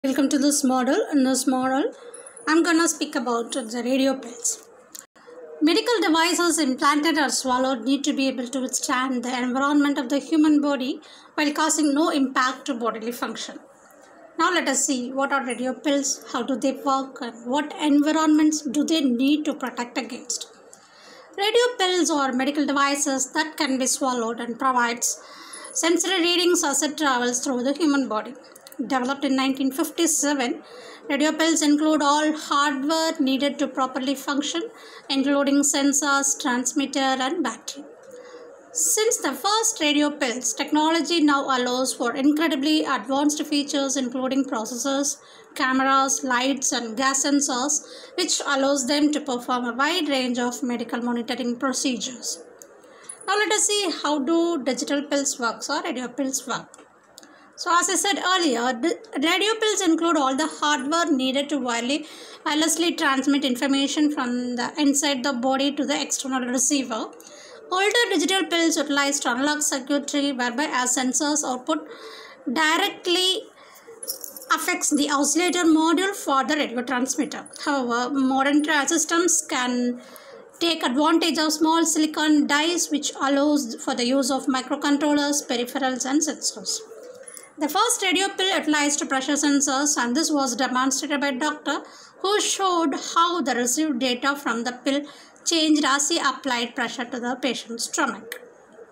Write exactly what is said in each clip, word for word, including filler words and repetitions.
Welcome to this model. In this model, I'm gonna speak about the radio pills. Medical devices implanted or swallowed need to be able to withstand the environment of the human body while causing no impact to bodily function. Now let us see what are radio pills, how do they work, and what environments do they need to protect against. Radio pills are medical devices that can be swallowed and provides sensory readings as it travels through the human body. Developed in nineteen fifty-seven, radio pills include all hardware needed to properly function, including sensors, transmitter, and battery. Since the first radio pills, technology now allows for incredibly advanced features including processors, cameras, lights, and gas sensors, which allows them to perform a wide range of medical monitoring procedures. Now let us see how do digital pills work or radio pills work. So as I said earlier, radio pills include all the hardware needed to wirelessly transmit information from the inside the body to the external receiver. Older digital pills utilized analog circuitry whereby as sensors output directly affects the oscillator module for the radio transmitter. However, modern systems can take advantage of small silicon dies which allows for the use of microcontrollers, peripherals, and sensors. The first radio pill utilized pressure sensors, and this was demonstrated by a doctor who showed how the received data from the pill changed as he applied pressure to the patient's stomach.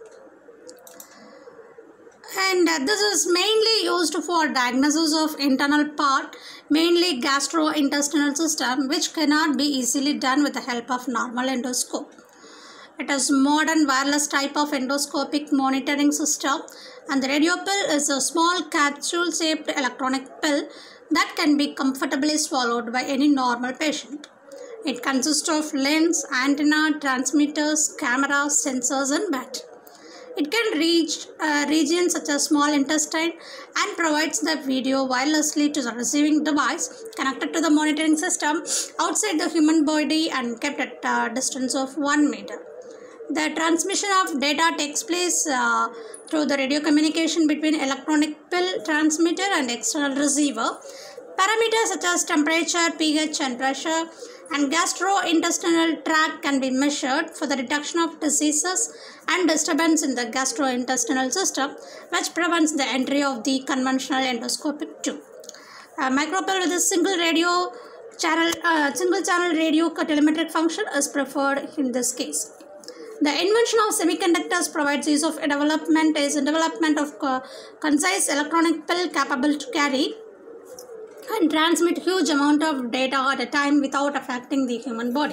And uh, this is mainly used for diagnosis of internal part, mainly gastrointestinal system, which cannot be easily done with the help of normal endoscope. It is modern wireless type of endoscopic monitoring system, and the radio pill is a small capsule-shaped electronic pill that can be comfortably swallowed by any normal patient. It consists of lens, antenna, transmitters, cameras, sensors, and battery. It can reach uh, regions such as small intestine and provides the video wirelessly to the receiving device connected to the monitoring system outside the human body and kept at a distance of one meter. The transmission of data takes place uh, through the radio communication between electronic pill transmitter and external receiver. Parameters such as temperature, pH, and pressure and gastrointestinal tract can be measured for the detection of diseases and disturbance in the gastrointestinal system, which prevents the entry of the conventional endoscopic tube. A micropill with a single radio channel, uh, single channel radio telemetric function is preferred in this case. The invention of semiconductors provides ease of development is in development of uh, concise electronic pill capable to carry and transmit huge amount of data at a time without affecting the human body.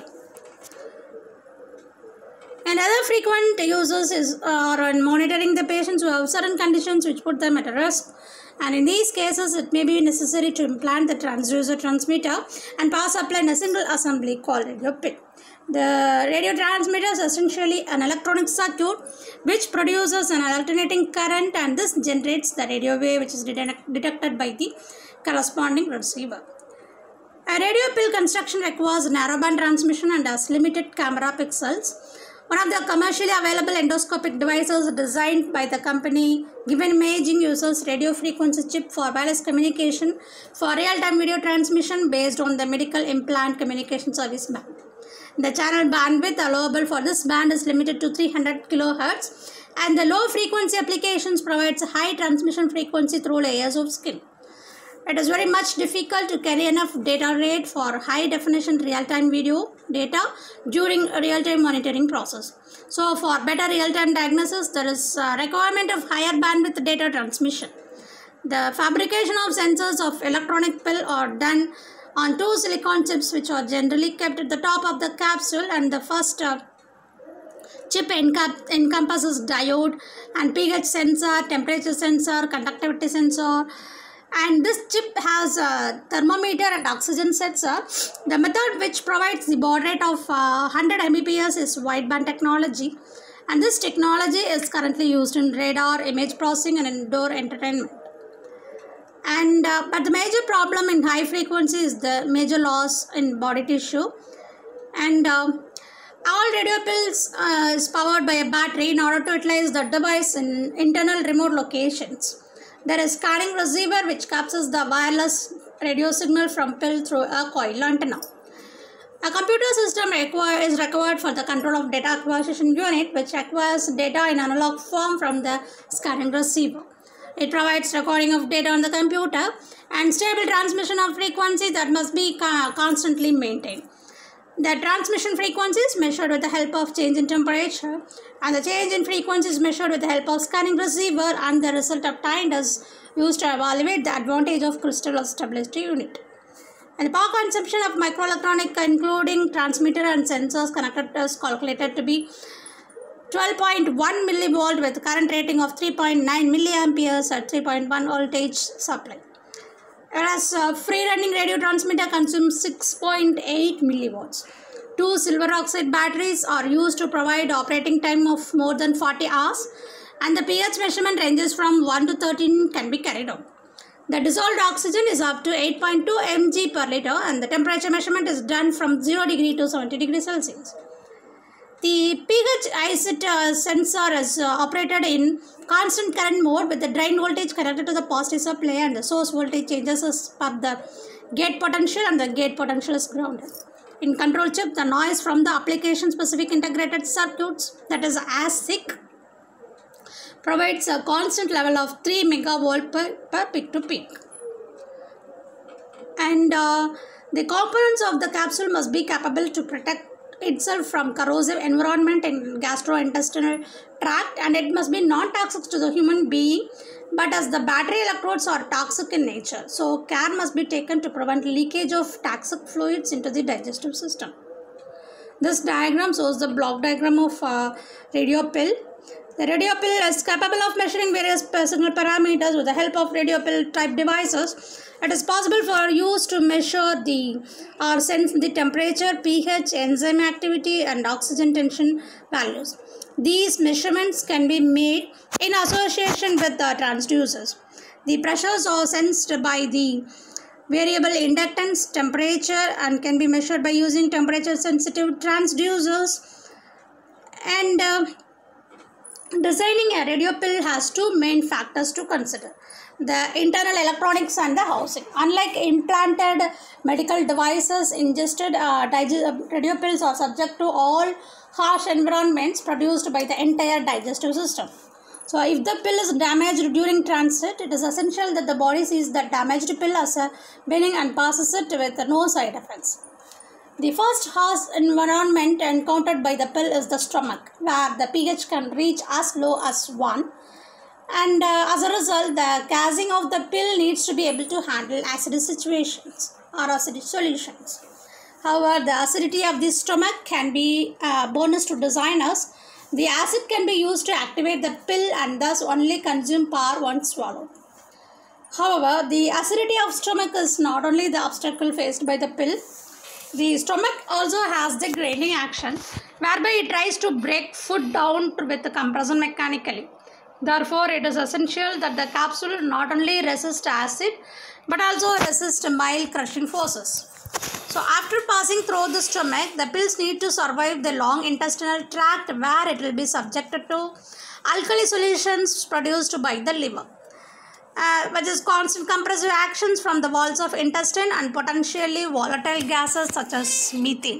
And other frequent uses is uh, are in monitoring the patients who have certain conditions which put them at a risk. And in these cases, it may be necessary to implant the transducer transmitter and power supply in a single assembly called radio pill. The radio transmitter is essentially an electronic circuit which produces an alternating current, and this generates the radio wave which is detect detected by the corresponding receiver. A radio pill construction requires narrowband transmission and has limited camera pixels. One of the commercially available endoscopic devices designed by the company Given Imaging uses radio frequency chip for wireless communication for real-time video transmission based on the medical implant communication service band. The channel bandwidth allowable for this band is limited to three hundred kilohertz, and the low frequency applications provides high transmission frequency through layers of skin. It is very much difficult to carry enough data rate for high definition real-time video data during a real-time monitoring process. So for better real-time diagnosis, there is a requirement of higher bandwidth data transmission. The fabrication of sensors of electronic pill are done on two silicon chips which are generally kept at the top of the capsule, and the first uh, chip encompasses diode and pH sensor, temperature sensor, conductivity sensor, and this chip has a thermometer and oxygen sensor. The method which provides the baud rate of uh, one hundred megabits per second is wideband technology, and this technology is currently used in radar, image processing, and indoor entertainment. And uh, but the major problem in high frequency is the major loss in body tissue, and uh, all radio pills uh, is powered by a battery in order to utilize the device in internal remote locations. There is scanning receiver which captures the wireless radio signal from pill through a coil antenna. A computer system require, is required for the control of data acquisition unit, which acquires data in analog form from the scanning receiver. It provides recording of data on the computer and stable transmission of frequency that must be constantly maintained. The transmission frequency is measured with the help of change in temperature, and the change in frequency is measured with the help of scanning receiver, and the result obtained is used to evaluate the advantage of crystal stability unit. And the power consumption of microelectronic, including transmitter and sensors connected, is calculated to be twelve point one millivolt with current rating of three point nine milliamperes at three point one voltage supply. Whereas uh, free running radio transmitter consumes six point eight millivolts. Two silver oxide batteries are used to provide operating time of more than forty hours, and the pH measurement ranges from one to thirteen can be carried out. The dissolved oxygen is up to eight point two milligrams per liter, and the temperature measurement is done from zero degree to seventy degrees Celsius. The pH ICIT uh, sensor is uh, operated in constant current mode with the drain voltage connected to the positive supply, and the source voltage changes as per the gate potential, and the gate potential is grounded. In control chip, the noise from the application specific integrated circuits, that is A S I C, provides a constant level of three megavolt per, per peak to peak. And uh, the components of the capsule must be capable to protect itself from corrosive environment in gastrointestinal tract, and it must be non-toxic to the human being, but as the battery electrodes are toxic in nature, so care must be taken to prevent leakage of toxic fluids into the digestive system. This diagram shows the block diagram of uh, radio pill. The radio pill is capable of measuring various personal parameters with the help of radio pill type devices. It is possible for use to measure the or sense the temperature, pH, enzyme activity, and oxygen tension values. These measurements can be made in association with the transducers. The pressures are sensed by the variable inductance, temperature, and can be measured by using temperature sensitive transducers. And uh, designing a radio pill has two main factors to consider: the internal electronics and the housing. Unlike implanted medical devices, ingested uh, radio pills are subject to all harsh environments produced by the entire digestive system. So if the pill is damaged during transit, it is essential that the body sees the damaged pill as a benign and passes it with no side effects. The first harsh environment encountered by the pill is the stomach, where the pH can reach as low as one. And uh, as a result, the casing of the pill needs to be able to handle acidic situations or acidic solutions. However, the acidity of the stomach can be a bonus to designers. The acid can be used to activate the pill and thus only consume power once swallowed. However, the acidity of stomach is not only the obstacle faced by the pill. The stomach also has the grinding action, whereby it tries to break food down with the compression mechanically. Therefore, it is essential that the capsule not only resist acid but also resist mild crushing forces. So, after passing through the stomach, the pills need to survive the long intestinal tract, where it will be subjected to alkali solutions produced by the liver, uh, which is constant compressive actions from the walls of intestine and potentially volatile gases such as methane.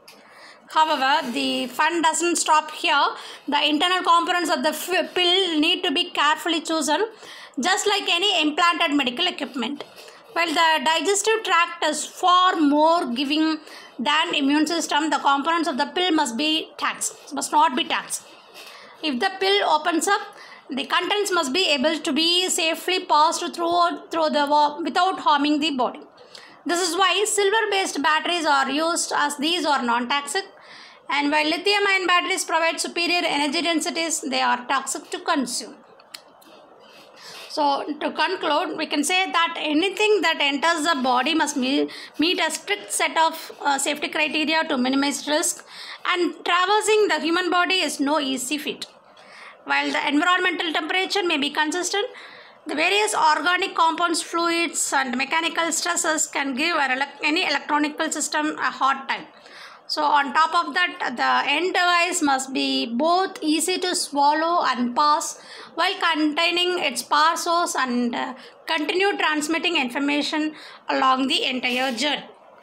However, the fun doesn't stop here. The internal components of the pill need to be carefully chosen, just like any implanted medical equipment. While the digestive tract is far more giving than immune system, the components of the pill must be taxed, must not be taxed. If the pill opens up, the contents must be able to be safely passed through, through the without harming the body. This is why silver-based batteries are used, as these are non-toxic. And while lithium-ion batteries provide superior energy densities, they are toxic to consume. So, to conclude, we can say that anything that enters the body must meet, meet a strict set of uh, safety criteria to minimize risk, and traversing the human body is no easy feat. While the environmental temperature may be consistent, the various organic compounds, fluids, and mechanical stresses can give any electronic system a hard time. So on top of that, the end device must be both easy to swallow and pass while containing its power source and uh, continue transmitting information along the entire journey.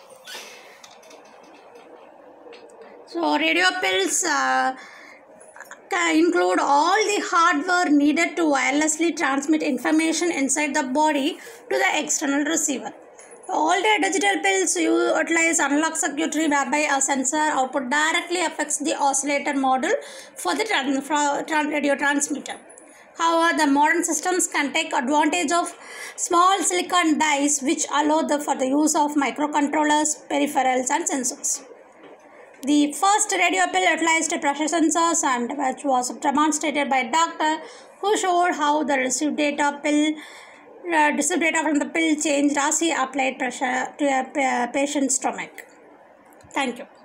So radio pills uh, include all the hardware needed to wirelessly transmit information inside the body to the external receiver. All the digital pills utilize analog circuitry whereby a sensor output directly affects the oscillator module for the trans trans radio transmitter. However, the modern systems can take advantage of small silicon dies which allow the, for the use of microcontrollers, peripherals and sensors. The first radio pill utilized pressure sensors and which was demonstrated by a doctor who showed how the received data pill Uh, received data from the pill changed as he applied pressure to a patient's stomach. Thank you.